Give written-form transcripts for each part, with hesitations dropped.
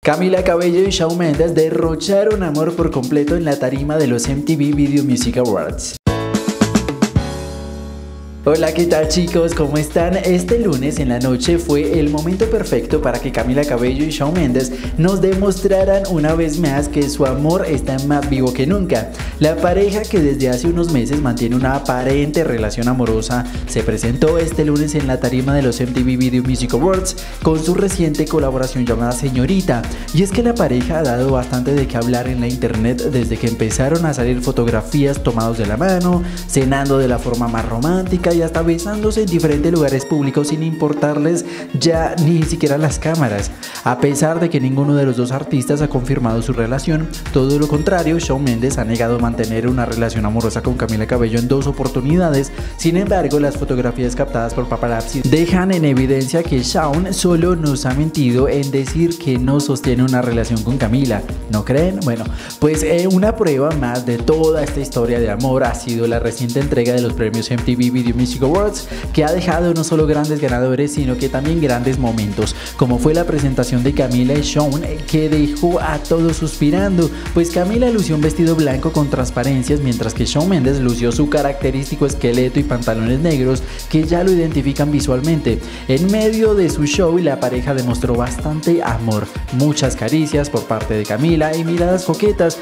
Camila Cabello y Shawn Mendes derrocharon amor por completo en la tarima de los MTV Video Music Awards. Hola, ¿qué tal chicos? ¿Cómo están? Este lunes en la noche fue el momento perfecto para que Camila Cabello y Shawn Mendes nos demostraran una vez más que su amor está más vivo que nunca. La pareja, que desde hace unos meses mantiene una aparente relación amorosa, se presentó este lunes en la tarima de los MTV Video Music Awards con su reciente colaboración llamada Señorita. Y es que la pareja ha dado bastante de qué hablar en la internet desde que empezaron a salir fotografías tomados de la mano, cenando de la forma más romántica y hasta besándose en diferentes lugares públicos sin importarles ya ni siquiera las cámaras. A pesar de que ninguno de los dos artistas ha confirmado su relación, todo lo contrario, Shawn Mendes ha negado mantener una relación amorosa con Camila Cabello en 2 oportunidades. Sin embargo, las fotografías captadas por paparazzi dejan en evidencia que Shawn solo nos ha mentido en decir que no sostiene una relación con Camila. ¿No creen? Bueno, pues una prueba más de toda esta historia de amor ha sido la reciente entrega de los premios MTV Video Music Awards, que ha dejado no solo grandes ganadores sino que también grandes momentos, como fue la presentación de Camila y Shawn, que dejó a todos suspirando, pues Camila lució un vestido blanco con transparencias, mientras que Shawn Mendes lució su característico esqueleto y pantalones negros que ya lo identifican visualmente. En medio de su show, la pareja demostró bastante amor, muchas caricias por parte de Camila y miradas coquetas.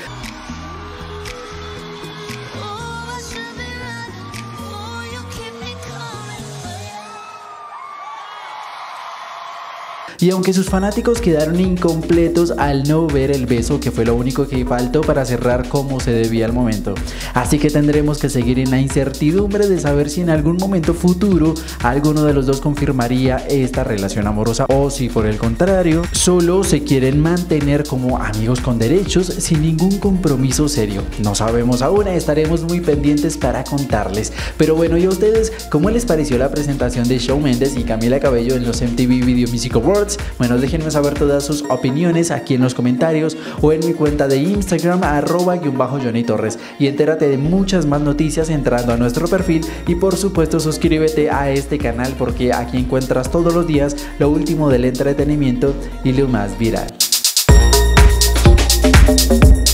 Y aunque sus fanáticos quedaron incompletos al no ver el beso, que fue lo único que faltó para cerrar como se debía al momento. Así que tendremos que seguir en la incertidumbre de saber si en algún momento futuro alguno de los dos confirmaría esta relación amorosa, o si por el contrario solo se quieren mantener como amigos con derechos sin ningún compromiso serio. No sabemos aún, estaremos muy pendientes para contarles. Pero bueno, ¿y a ustedes cómo les pareció la presentación de Shawn Mendes y Camila Cabello en los MTV Video Music Awards? Bueno, déjenme saber todas sus opiniones aquí en los comentarios o en mi cuenta de Instagram @JohnnyTorres, y entérate de muchas más noticias entrando a nuestro perfil, y por supuesto suscríbete a este canal porque aquí encuentras todos los días lo último del entretenimiento y lo más viral.